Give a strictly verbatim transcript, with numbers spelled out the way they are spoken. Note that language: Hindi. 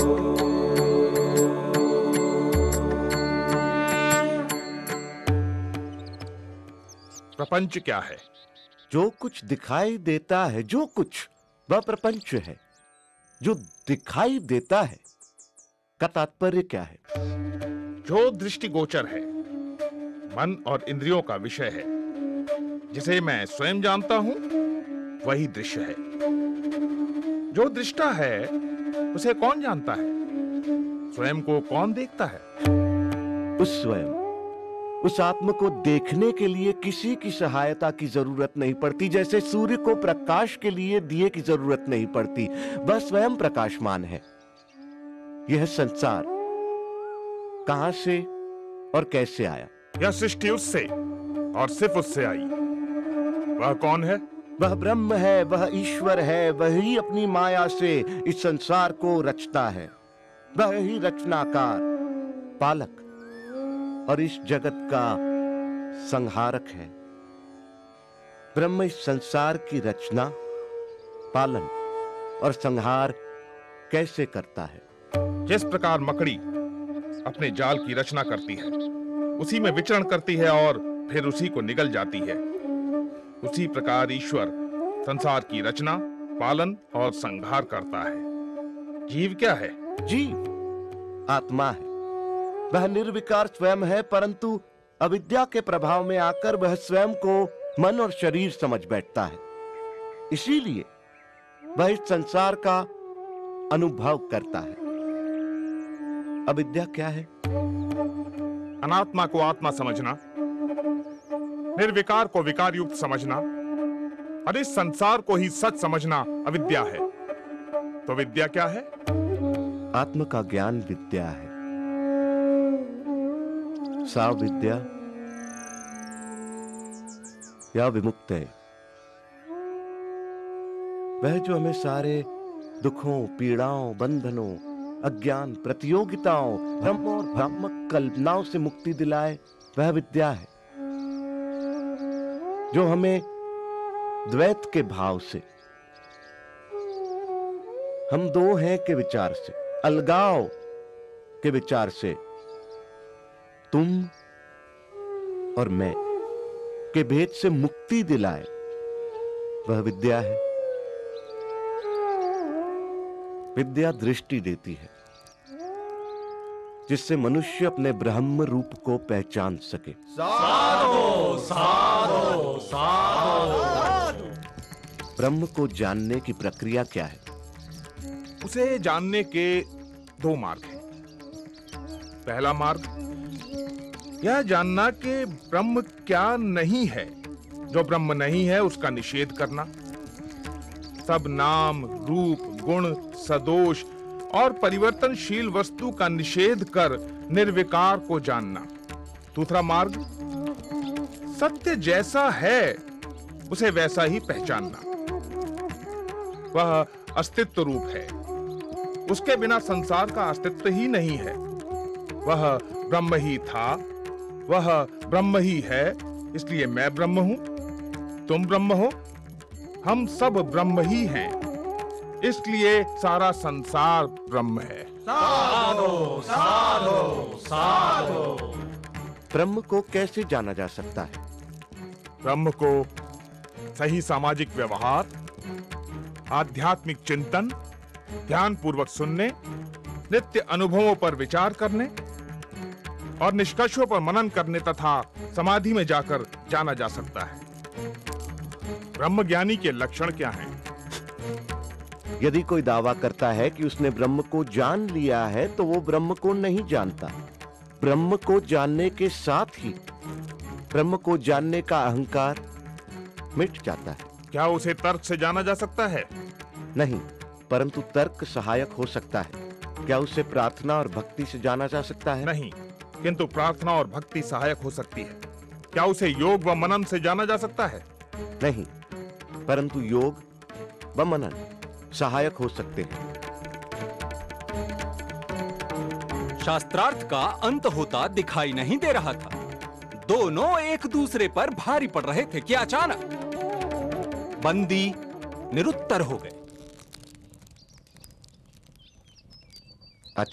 प्रपंच क्या है? जो कुछ दिखाई देता है, जो कुछ, वह प्रपंच है। जो दिखाई देता है का तात्पर्य क्या है? जो दृष्टिगोचर है, मन और इंद्रियों का विषय है, जिसे मैं स्वयं जानता हूं, वही दृश्य है। जो दृष्टा है, उसे कौन जानता है? स्वयं को कौन देखता है? उस स्वयं, उस आत्म को देखने के लिए किसी की सहायता की जरूरत नहीं पड़ती। जैसे सूर्य को प्रकाश के लिए दिए की जरूरत नहीं पड़ती, वह स्वयं प्रकाशमान है। यह संसार कहां से और कैसे आया? यह सृष्टि उससे और सिर्फ उससे आई। वह कौन है? वह ब्रह्म है, वह ईश्वर है। वही अपनी माया से इस संसार को रचता है। वह ही रचनाकार, पालक और इस जगत का संहारक है। ब्रह्म इस संसार की रचना, पालन और संहार कैसे करता है? जिस प्रकार मकड़ी अपने जाल की रचना करती है, उसी में विचरण करती है और फिर उसी को निगल जाती है, उसी प्रकार ईश्वर संसार की रचना, पालन और संहार करता है। जीव क्या है? जीव आत्मा है। वह निर्विकार स्वयं है, परंतु अविद्या के प्रभाव में आकर वह स्वयं को मन और शरीर समझ बैठता है। इसीलिए वह इस संसार का अनुभव करता है। अविद्या क्या है? अनात्मा को आत्मा समझना, निर्विकार को विकार युक्त समझना और इस संसार को ही सच समझना अविद्या है। तो विद्या क्या है? आत्म का ज्ञान विद्या है। सा विद्या या विमुक्त है, वह जो हमें सारे दुखों, पीड़ाओं, बंधनों, अज्ञान, प्रतियोगिताओं, भ्रम और भ्रामक कल्पनाओं से मुक्ति दिलाए, वह विद्या है। जो हमें द्वैत के भाव से, हम दो हैं के विचार से, अलगाव के विचार से, तुम और मैं के भेद से मुक्ति दिलाए, वह विद्या है। विद्या दृष्टि देती है, जिससे मनुष्य अपने ब्रह्म रूप को पहचान सके। साधो साधो साधो। ब्रह्म को जानने की प्रक्रिया क्या है? उसे जानने के दो मार्ग हैं। पहला मार्ग यह जानना कि ब्रह्म क्या नहीं है। जो ब्रह्म नहीं है उसका निषेध करना। सब नाम, रूप, गुण, सदोष और परिवर्तनशील वस्तु का निषेध कर निर्विकार को जानना। दूसरा मार्ग सत्य जैसा है उसे वैसा ही पहचानना। वह अस्तित्व रूप है, उसके बिना संसार का अस्तित्व ही नहीं है। वह ब्रह्म ही था, वह ब्रह्म ही है, इसलिए मैं ब्रह्म हूं, तुम ब्रह्म हो, हम सब ब्रह्म ही हैं, इसलिए सारा संसार ब्रह्म है। साधो साधो साधो। ब्रह्म को कैसे जाना जा सकता है? ब्रह्म को सही सामाजिक व्यवहार, आध्यात्मिक चिंतन, ध्यान पूर्वक सुनने, नित्य अनुभवों पर विचार करने और निष्कर्षों पर मनन करने तथा समाधि में जाकर जाना जा सकता है। ब्रह्म ज्ञानी के लक्षण क्या हैं? यदि कोई दावा करता है कि उसने ब्रह्म को जान लिया है, तो वो ब्रह्म को नहीं जानता। ब्रह्म को जानने के साथ ही ब्रह्म को जानने का अहंकार मिट जाता है। क्या उसे तर्क से जाना जा सकता है? नहीं, परंतु तर्क सहायक हो सकता है। क्या उसे प्रार्थना और भक्ति से जाना जा सकता है? नहीं, किंतु प्रार्थना और भक्ति सहायक हो सकती है। क्या उसे योग व मनन से जाना जा सकता है? नहीं, परंतु योग व मनन सहायक हो सकते हैं। शास्त्रार्थ का अंत होता दिखाई नहीं दे रहा था। दोनों एक दूसरे पर भारी पड़ रहे थे कि अचानक बंदी निरुत्तर हो गए।